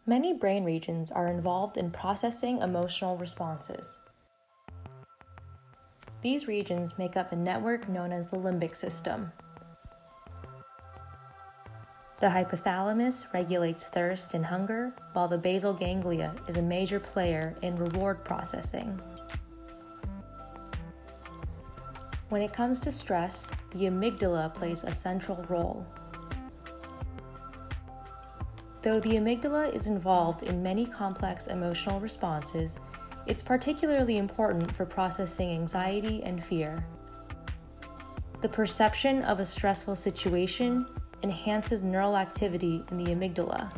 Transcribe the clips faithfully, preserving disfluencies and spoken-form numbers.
Many brain regions are involved in processing emotional responses. These regions make up a network known as the limbic system. The hypothalamus regulates thirst and hunger, while the basal ganglia is a major player in reward processing. When it comes to stress, the amygdala plays a central role. Though the amygdala is involved in many complex emotional responses, it's particularly important for processing anxiety and fear. The perception of a stressful situation enhances neural activity in the amygdala.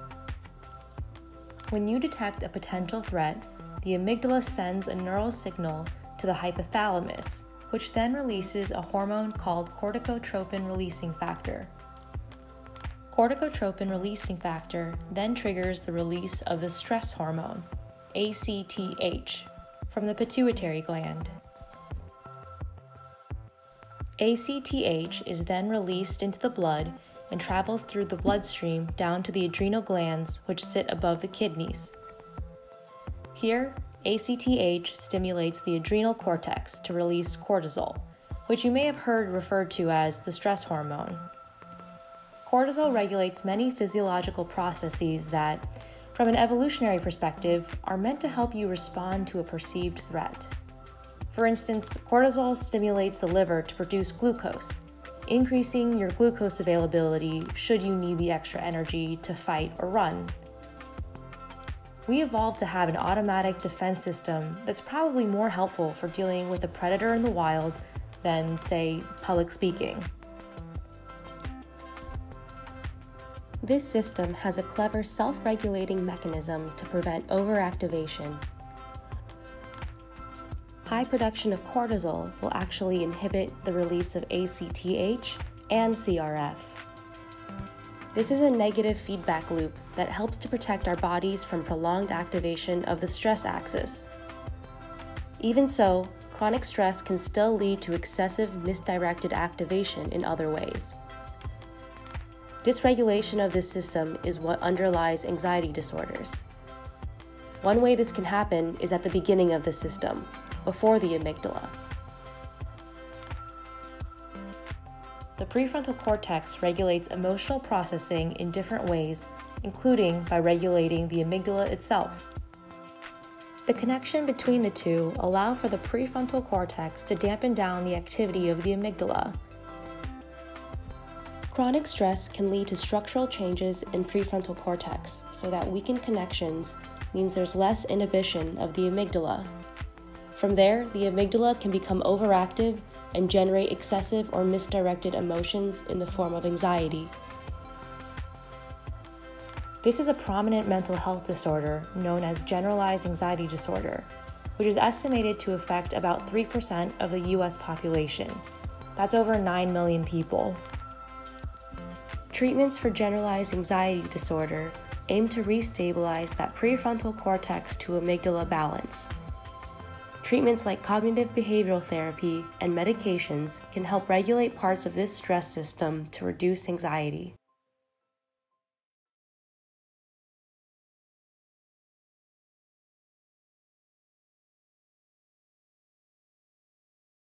When you detect a potential threat, the amygdala sends a neural signal to the hypothalamus, which then releases a hormone called corticotropin releasing factor. Corticotropin releasing factor then triggers the release of the stress hormone, A C T H, from the pituitary gland. A C T H is then released into the blood and travels through the bloodstream down to the adrenal glands, which sit above the kidneys. Here, A C T H stimulates the adrenal cortex to release cortisol, which you may have heard referred to as the stress hormone. Cortisol regulates many physiological processes that, from an evolutionary perspective, are meant to help you respond to a perceived threat. For instance, cortisol stimulates the liver to produce glucose, increasing your glucose availability should you need the extra energy to fight or run. We evolved to have an automatic defense system that's probably more helpful for dealing with a predator in the wild than, say, public speaking. This system has a clever self-regulating mechanism to prevent overactivation. High production of cortisol will actually inhibit the release of A C T H and C R F. This is a negative feedback loop that helps to protect our bodies from prolonged activation of the stress axis. Even so, chronic stress can still lead to excessive misdirected activation in other ways. Dysregulation of this system is what underlies anxiety disorders. One way this can happen is at the beginning of the system, before the amygdala. The prefrontal cortex regulates emotional processing in different ways, including by regulating the amygdala itself. The connection between the two allows for the prefrontal cortex to dampen down the activity of the amygdala. Chronic stress can lead to structural changes in prefrontal cortex, so that weakened connections means there's less inhibition of the amygdala. From there, the amygdala can become overactive and generate excessive or misdirected emotions in the form of anxiety. This is a prominent mental health disorder known as generalized anxiety disorder, which is estimated to affect about three percent of the U S population. That's over nine million people. Treatments for generalized anxiety disorder aim to restabilize that prefrontal cortex to amygdala balance. Treatments like cognitive behavioral therapy and medications can help regulate parts of this stress system to reduce anxiety.